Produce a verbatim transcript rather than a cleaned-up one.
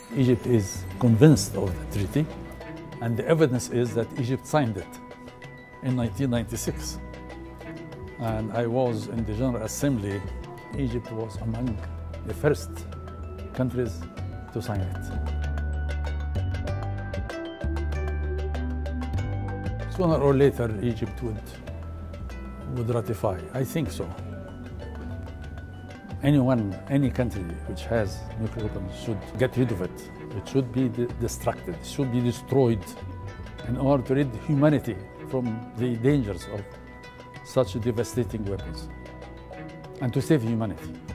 Egypt is convinced of the treaty, and the evidence is that Egypt signed it in nineteen ninety-six. And I was in the General Assembly. Egypt was among the first countries to sign it. Sooner or later, Egypt would, would ratify. I think so. Anyone, any country which has nuclear weapons should get rid of it. It should be de destructed, it should be destroyed in order to rid humanity from the dangers of such devastating weapons and to save humanity.